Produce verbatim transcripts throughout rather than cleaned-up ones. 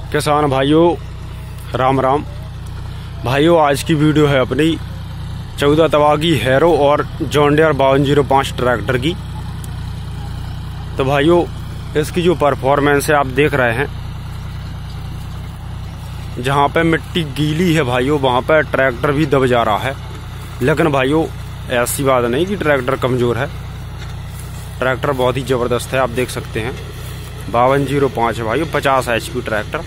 किसान भाइयों राम राम। भाइयों आज की वीडियो है अपनी चौदह तवा की हैरो और जॉन डियर बावन जीरो पाँच ट्रैक्टर की। तो भाइयों इसकी जो परफॉर्मेंस है आप देख रहे हैं, जहाँ पे मिट्टी गीली है भाइयों वहाँ पे ट्रैक्टर भी दब जा रहा है। लेकिन भाइयों ऐसी बात नहीं कि ट्रैक्टर कमज़ोर है, ट्रैक्टर बहुत ही ज़बरदस्त है। आप देख सकते हैं बावन जीरो पाँच है भाइयों, पचास एच पी ट्रैक्टर।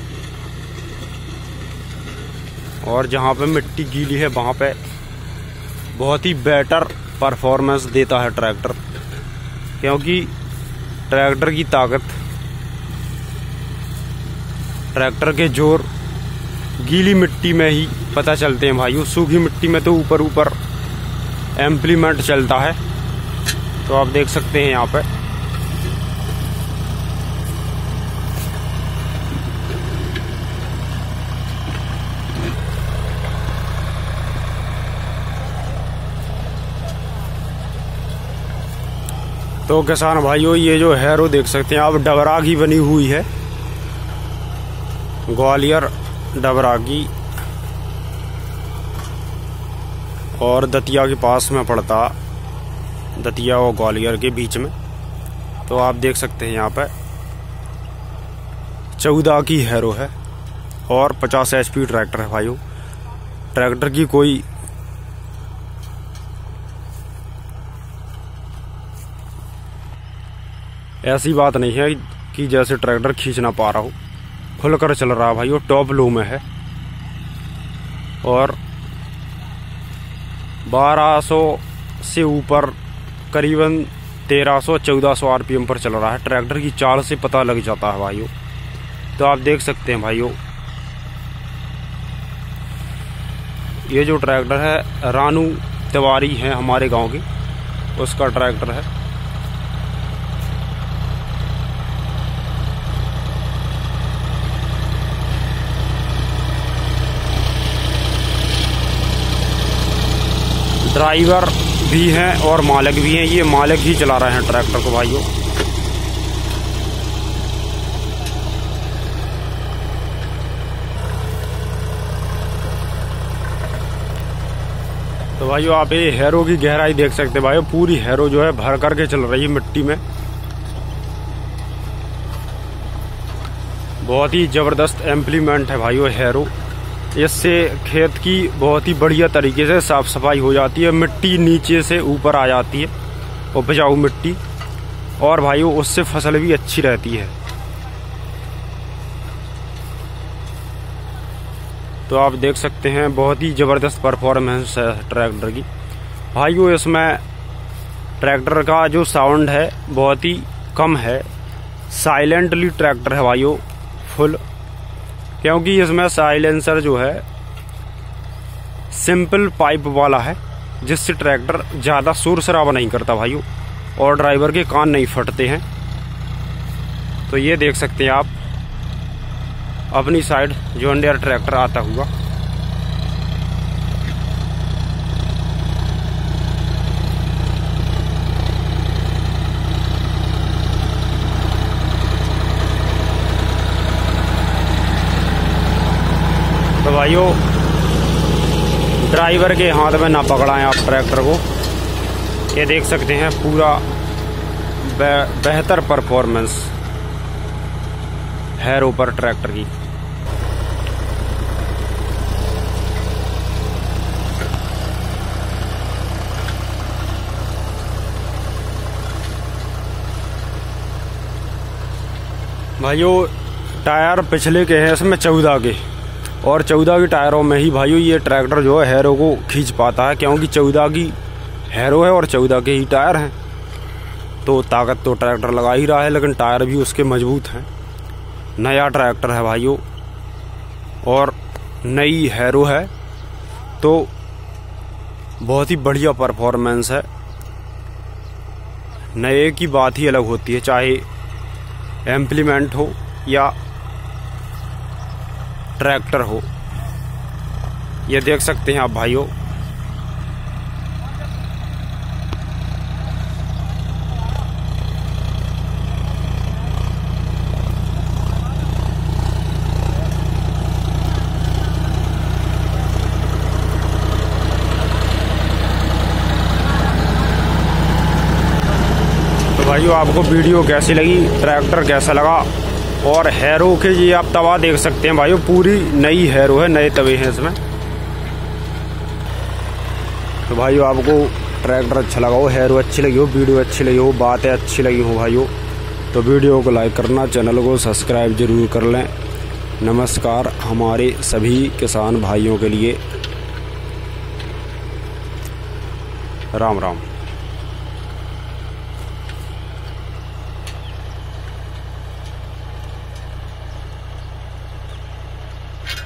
और जहाँ पे मिट्टी गीली है वहाँ पे बहुत ही बेटर परफॉर्मेंस देता है ट्रैक्टर, क्योंकि ट्रैक्टर की ताकत, ट्रैक्टर के जोर गीली मिट्टी में ही पता चलते हैं भाइयों। सूखी मिट्टी में तो ऊपर ऊपर एम्प्लीमेंट चलता है। तो आप देख सकते हैं यहाँ पे तो किसान भाइयों ये जो हैरो देख सकते हैं आप, डबरा की बनी हुई है, ग्वालियर डबरा की, और दतिया के पास में पड़ता, दतिया और ग्वालियर के बीच में। तो आप देख सकते हैं यहाँ पे चौदह की हैरो है और पचास एच पी ट्रैक्टर है भाइयों। ट्रैक्टर की कोई ऐसी बात नहीं है कि जैसे ट्रैक्टर खींच ना पा रहा हो, खुलकर चल रहा है भाइयों, टॉप लो में है। और बारह सौ से ऊपर करीबन तेरह सौ चौदह सौ आरपीएम पर चल रहा है। ट्रैक्टर की चाल से पता लग जाता है भाइयों। तो आप देख सकते हैं भाइयों ये जो ट्रैक्टर है रानू तिवारी है हमारे गांव की, उसका ट्रैक्टर है। ड्राइवर भी हैं और मालिक भी हैं, ये मालिक ही चला रहे हैं ट्रैक्टर को भाइयों। तो भाइयों आप ये हैरो की गहराई देख सकते हैं भाइयों, पूरी हैरो जो है भर करके चल रही है मिट्टी में। बहुत ही ज़बरदस्त इम्प्लीमेंट है भाइयों हैरो। इससे खेत की बहुत ही बढ़िया तरीके से साफ सफाई हो जाती है, मिट्टी नीचे से ऊपर आ जाती है, उपजाऊ मिट्टी, और भाइयों उससे फसल भी अच्छी रहती है। तो आप देख सकते हैं बहुत ही ज़बरदस्त परफॉर्मेंस है ट्रैक्टर की भाइयों। इसमें ट्रैक्टर का जो साउंड है बहुत ही कम है, साइलेंटली ट्रैक्टर है भाइयों फुल, क्योंकि इसमें साइलेंसर जो है सिंपल पाइप वाला है, जिससे ट्रैक्टर ज़्यादा शोर शराबा नहीं करता भाइयों, और ड्राइवर के कान नहीं फटते हैं। तो ये देख सकते हैं आप अपनी साइड जॉन डियर ट्रैक्टर आता हुआ। तो भाइयों ड्राइवर के हाथ में ना पकड़ाएं आप ट्रैक्टर को। ये देख सकते हैं पूरा बेहतर परफॉर्मेंस हैरो पर ट्रैक्टर की। भाइयों टायर पिछले के हैं इसमें चौदह के, और चौदह की टायरों में ही भाइयों ये ट्रैक्टर जो है हैरो को खींच पाता है, क्योंकि चौदह की हैरो है और चौदह के ही टायर हैं। तो ताकत तो ट्रैक्टर लगा ही रहा है, लेकिन टायर भी उसके मजबूत हैं। नया ट्रैक्टर है भाइयों और नई हैरो है, तो बहुत ही बढ़िया परफॉर्मेंस है। नए की बात ही अलग होती है, चाहे इम्प्लीमेंट हो या ट्रैक्टर हो। ये देख सकते हैं आप भाइयों भाइयों आपको वीडियो कैसी लगी, ट्रैक्टर कैसा लगा, और हैरो के ये आप तवा देख सकते हैं भाइयों, पूरी नई हैरो है, नए तवे हैं इसमें। तो भाइयों आपको ट्रैक्टर अच्छा लगा हो, हैरो अच्छी लगी हो, वीडियो अच्छी लगी हो, बातें अच्छी लगी हो भाइयों, तो वीडियो को लाइक करना, चैनल को सब्सक्राइब जरूर कर लें। नमस्कार हमारे सभी किसान भाइयों के लिए, राम राम।